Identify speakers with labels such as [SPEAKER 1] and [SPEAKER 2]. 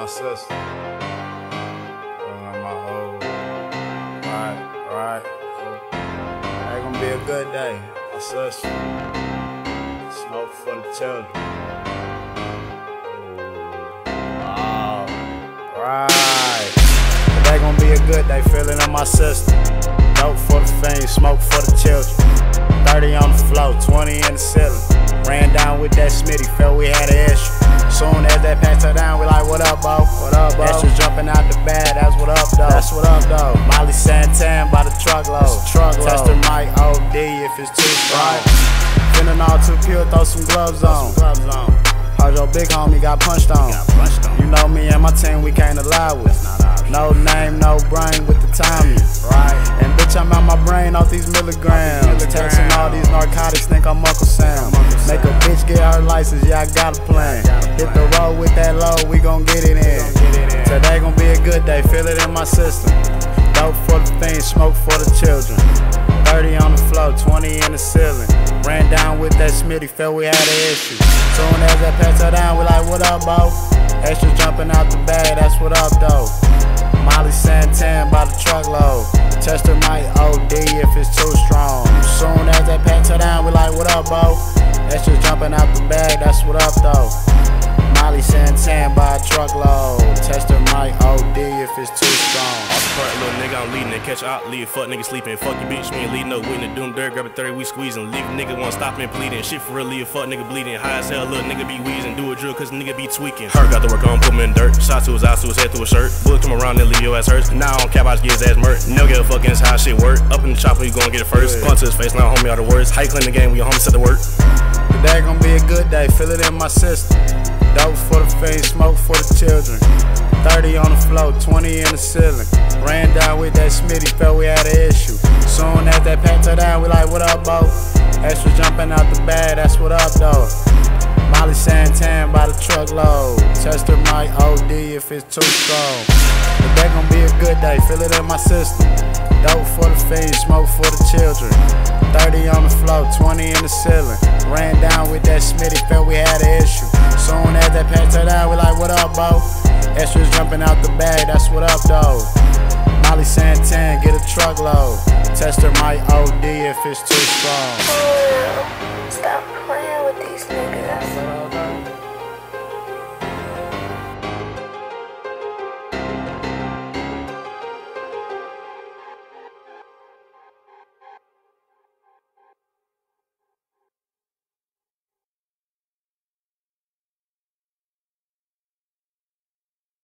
[SPEAKER 1] my sister. My old. Right. It's gonna be a good day. My sister. Smoke for the children. Oh, right. Today gonna be a good day. Feeling in my system. Dope for the fame, smoke for the children. 30 on the floor, 20 in the ceiling. Ran down with that Smitty, felt we had an issue. Soon as that pass her down, we like, what up, bro? What up, bro? Extras jumping out the bag, that's what up, though. That's what up, though. Molly Santan by the truckload. Tester might OD if it's too strong. Feeling all too pure, throw some gloves on. Heard your big homie got punched on. You know me and my team, we can't allow it. No name, no brain with the timing. And bitch, I'm out my brain off these milligrams. Texting all these narcotics, think I'm Uncle Sam. Make a bitch get her license, yeah, I got a plan. Hit the road with that load, we gon' get it in. Today gon' be a good day, feel it in my system. Dope for the fiends, smoke for the children. 30 on the floor, 20 in the ceiling. Ran down with that Smitty, felt we had an issue. Soon as I pass her down, we like, what up, bro? Extras jumping out the bag, that's what up, though. Molly Santan by the truckload. Tester might OD if it's too strong. Soon as I pass her down, we like, what up, bro? Extras jumping out the bag, that's what up, though. Molly Santan by a truckload. Tester might OD if it's too strong.
[SPEAKER 2] Off the part, little nigga, I'm leading it. Catch out, leave fuck nigga sleeping. Fuck your bitch, we ain't leading no witness. Doom dirt, grab a 30, we squeezing. Leave a nigga wanna stop and bleeding. Shit for real, leave a fuck nigga bleeding. High as hell, little nigga be wheezing. Do a drill cause nigga be tweaking. Her got the work on, put him in dirt. Shot to his eyes, to his head, through his shirt. Bullet come around and leave your ass hurts. Now I don't cap, I just get his ass murked. Never give a fuck against how shit work. Up in the chopper, you gon' get it first. Punch to his face, now homie all the words. How you clean the game when your homie said the work?
[SPEAKER 1] Today gon' be a good day, feel it in my system. Dope for the fiends, smoke for the children. 30 on the floor, 20 in the ceiling. Ran down with that Smitty, felt we had an issue. Soon as that packed her down, we like, what up, bro? Extra jumping out the bag, that's what up, though. Molly Santan by the truckload. Tester might OD if it's too strong. Today gon' be a good day, feel it in my system. Dope for the fiends, smoke for the children. 30 on the floor, 20 in the ceiling. Ran down with that Smitty, felt we had an issue. Soon as that packed her down, we like, what up, bro? Extras jumping out the bag, that's what up, though. Molly Santan, get a truckload. Tester might OD if it's too strong.
[SPEAKER 3] Stop playing with these niggas.